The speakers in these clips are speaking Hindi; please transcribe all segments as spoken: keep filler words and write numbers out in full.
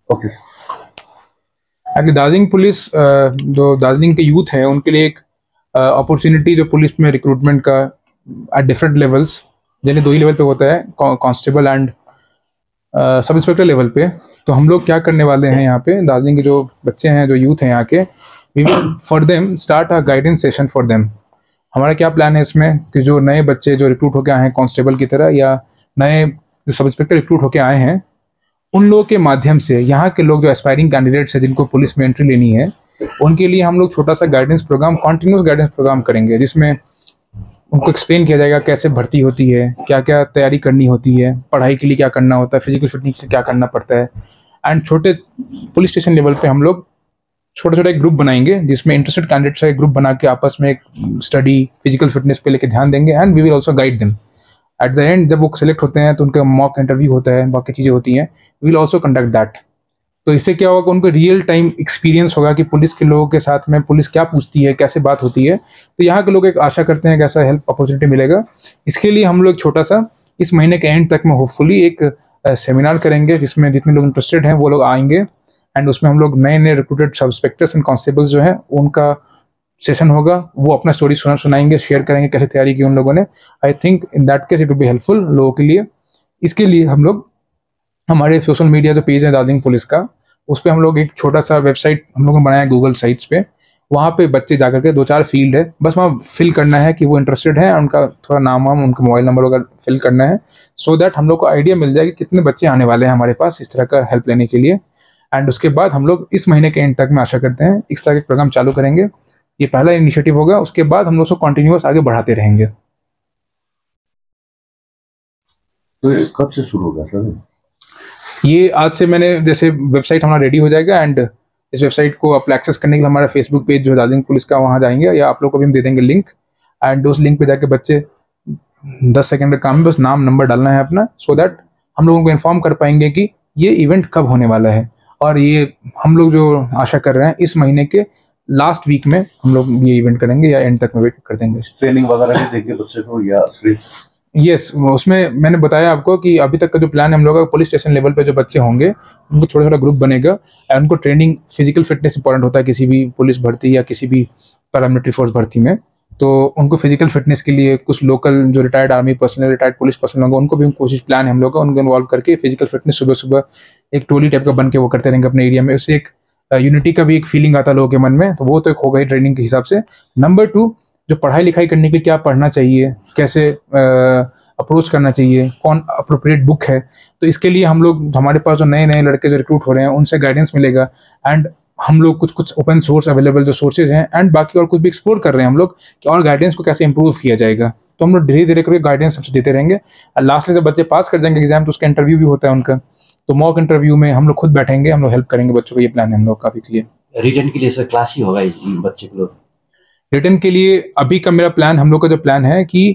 ओके। एक्चुअली दार्जिलिंग पुलिस, जो दार्जिलिंग के यूथ हैं उनके लिए एक अपॉर्चुनिटी जो पुलिस में रिक्रूटमेंट का एट डिफरेंट लेवल्स, जैसे दो ही लेवल पे होता है, constable and sub inspector level पे। तो हम लोग क्या करने वाले हैं यहाँ पे, दार्जिलिंग के जो बच्चे हैं, जो यूथ हैं यहाँ के, we will for them start a guidance session for them. हमारा क्या प्लान है इसमें कि जो नए बच्चे जो रिक्रूट होकर आए हैं कांस्टेबल की तरह, या नए जो सब इंस्पेक्टर रिक्रूट होकर आए हैं, उन लोगों के माध्यम से यहाँ के लोग जो एस्पायरिंग कैंडिडेट्स हैं जिनको पुलिस में एंट्री लेनी है, उनके लिए हम लोग छोटा सा guidance programme, continuous guidance programme करेंगे, जिसमें उनको एक्सप्लेन किया जाएगा कैसे भर्ती होती है, क्या क्या तैयारी करनी होती है, पढ़ाई के लिए क्या करना होता है, फिजिकल फिटनेस से क्या करना पड़ता है। एंड छोटे पुलिस स्टेशन लेवल पे हम लोग छोटा छोटा एक ग्रुप बनाएंगे, जिसमें इंटरेस्टेड कैंडिडेट्स का एक ग्रुप बना के आपस में एक स्टडी, फिजिकल फिटनेस पे लेके ध्यान देंगे। And we will also guide them at the end. जब वो सेलेक्ट होते हैं तो उनका मॉक इंटरव्यू होता है, बाकी चीज़ें होती हैं, we will also conduct that. तो इससे क्या होगा, उनको रियल टाइम एक्सपीरियंस होगा कि पुलिस के लोगों के साथ में पुलिस क्या पूछती है, कैसे बात होती है। तो यहाँ के लोग एक आशा करते हैं कि ऐसा हेल्प अपॉर्चुनिटी मिलेगा। इसके लिए हम लोग छोटा सा इस महीने के एंड तक में होपफुली एक सेमिनार करेंगे, जिसमें जितने लोग इंटरेस्टेड हैं वो लोग आएंगे। एंड उसमें हम लोग नए नए रिक्रूटेड सब इंस्पेक्टर्स एंड कांस्टेबल्स जो हैं उनका सेशन होगा, वो अपना स्टोरी सुना सुनाएंगे, शेयर करेंगे कैसे तैयारी की उन लोगों ने। I think in that case it will be helpful लोगों के लिए। इसके लिए हम लोग हमारे सोशल मीडिया जो पेज है दार्जिलिंग पुलिस का, उस पर हम लोग एक छोटा सा वेबसाइट हम लोगों ने बनाया गूगल साइट्स पे। वहाँ पे बच्चे जाकर के दो चार फील्ड है, बस वहाँ फिल करना है कि वो इंटरेस्टेड है, उनका थोड़ा नाम वाम, उनका मोबाइल नंबर वगैरह फिल करना है, सो दैट हम लोग को आइडिया मिल जाए कि कितने बच्चे आने वाले हैं हमारे पास इस तरह का हेल्प लेने के लिए। एंड उसके बाद हम लोग इस महीने के एंड तक में आशा करते हैं इस तरह के प्रोग्राम चालू करेंगे। ये पहला इनिशिएटिव होगा, उसके बाद हम लोग उसको कंटिन्यूअस आगे बढ़ाते रहेंगे। तो ये कब से शुरू होगा सर? ये आज से मैंने, जैसे वेबसाइट हमारा रेडी हो जाएगा, एंड इस वेबसाइट को आप एक्सेस करने के लिए हमारा फेसबुक पेज जो है दार्जिलिंग पुलिस का, वहाँ जाएंगे, या आप लोग को भी हम दे देंगे लिंक। एंड उस लिंक पे जाके बच्चे दस सेकंड का काम है, बस नाम नंबर डालना है अपना, सो दैट हम लोगों को इन्फॉर्म कर पाएंगे कि ये इवेंट कब होने वाला है। और ये हम लोग जो आशा कर रहे हैं इस महीने के लास्ट वीक में हम लोग ये इवेंट करेंगे, या एंड तक में वेट कर देंगे। ट्रेनिंग वगैरह भी देंगे बच्चे को या फ्री? यस, उसमें मैंने बताया आपको कि अभी तक का जो प्लान है हम लोग का, पुलिस स्टेशन लेवल पे जो बच्चे होंगे उनको छोटा छोटा ग्रुप बनेगा, और उनको ट्रेनिंग, फिजिकल फिटनेस इंपॉर्टेंट होता है किसी भी पुलिस भर्ती या किसी भी पैरामिलिट्री फोर्स भर्ती में। तो उनको फिजिकल फिटनेस के लिए कुछ लोकल जो retired army personnel, retired police personnel होंगे, उनको भी कोशिश प्लान है हम लोग का, उनको इन्वॉल्व करके फिजिकल फिटनेस सुबह सुबह एक टोली टाइप का बन के वो करते रहेंगे अपने एरिया में। उससे एक यूनिटी का भी एक फीलिंग आता है लोगों के मन में, तो वो तो एक होगा ही ट्रेनिंग के हिसाब से। नंबर टू, जो पढ़ाई लिखाई करने के लिए क्या पढ़ना चाहिए, कैसे अप्रोच करना चाहिए, कौन अप्रोप्रिएट बुक है, तो इसके लिए हम लोग, हमारे पास जो नए नए लड़के जो रिक्रूट हो रहे हैं उनसे गाइडेंस मिलेगा। एंड हम लोग कुछ कुछ ओपन सोर्स अवेलेबल जो सोर्सेज हैं, एंड बाकी और कुछ भी एक्सप्लोर कर रहे हैं हम लोग कि और गाइडेंस को कैसे इंप्रूव किया जाएगा। तो हम लोग धीरे धीरे करके गाइडेंस सबसे देते रहेंगे। और लास्ट में जब बच्चे पास कर जाएंगे एग्जाम, तो उसका इंटरव्यू भी होता है उनका, तो मॉक इंटरव्यू में हम लोग खुद बैठेंगे, हम लोग हेल्प करेंगे बच्चों को। ये प्लान है हम लोग काफी क्लियर। रिटर्न के लिए सर क्लास ही होगा बच्चे को लोग? रिटर्न के लिए अभी का मेरा प्लान, हम लोग का जो प्लान है कि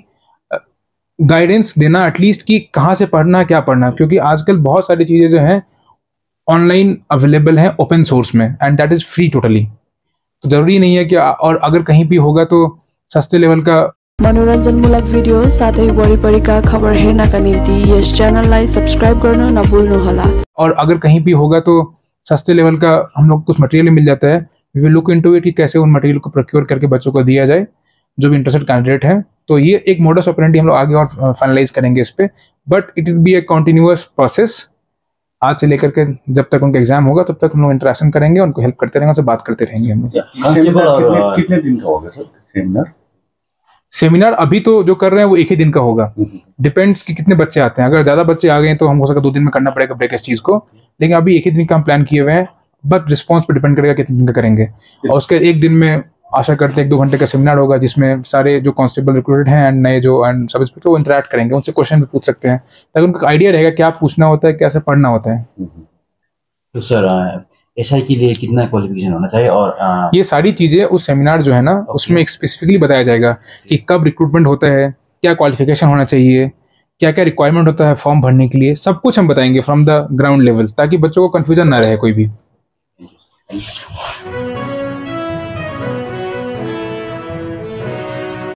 गाइडेंस देना एटलीस्ट कि कहाँ से पढ़ना, क्या पढ़ना, क्योंकि आजकल बहुत सारी चीज़ें जो हैं ऑनलाइन अवेलेबल हैं ओपन सोर्स में, and that is free totally. तो ज़रूरी नहीं है कि, और अगर कहीं भी होगा तो सस्ते लेवल का मनोरञ्जनमूलक भिडियो साथै वरिपरिका खबर हेर्नका निम्ति यस च्यानललाई सब्स्क्राइब गर्न नभुल्नुहोला। और अगर कहीं भी होगा तो सस्ते लेवल का हम लोग कुछ मटेरियल मिल जाता है। We will look into it कि कैसे उन मटेरियल को प्रोक्योर करके बच्चों को दिया जाए जो भी इंटरेस्टेड कैंडिडेट है। तो ये एक मोडस ऑपरेंडी हम लोग आगे और फाइनलाइज करेंगे इस पे, but it will be a continuous process. आज से लेकर के जब तक उनका एग्जाम होगा तब तक हम लोग इंटरेक्शन करेंगे, उनको हेल्प करते रहेंगे, उनसे बात करते रहेंगे हम लोग। कितने, कितने दिन का होगा सर सेमिनार? सेमिनार अभी तो जो कर रहे हैं वो एक ही दिन का होगा, डिपेंड्स कि कितने बच्चे आते हैं। अगर ज़्यादा बच्चे आ गए तो हम हो सकता दो दिन में करना पड़ेगा ब्रेक इस चीज़ को, लेकिन अभी एक ही दिन का हम प्लान किए हुए हैं, बट रिस्पॉन्स पर डिपेंड करेगा कितने दिन का करेंगे। और उसके एक दिन में आशा करते हैं एक दो घंटे का सेमिनार होगा, जिसमें सारे जो कांस्टेबल रिक्रूटेड हैं एंड नए जो एंड सब इंस्पेक्टर वो इंटरेक्ट करेंगे, उनसे क्वेश्चन भी पूछ सकते हैं, ताकि उनको आइडिया रहेगा क्या पूछना होता है, कैसे पढ़ना होता है। तो सर एसआई के लिए कितना क्वालिफिकेशन होना चाहिए? और आ... ये सारी चीज़ें उस सेमिनार जो है ना उसमें स्पेसिफिकली बताया जाएगा कि कब रिक्रूटमेंट होता है, क्या क्वालिफिकेशन होना चाहिए, क्या क्या रिक्वायरमेंट होता है फॉर्म भरने के लिए, सब कुछ हम बताएंगे फ्रॉम द ग्राउंड लेवल, ताकि बच्चों को कन्फ्यूजन ना रहे कोई भी।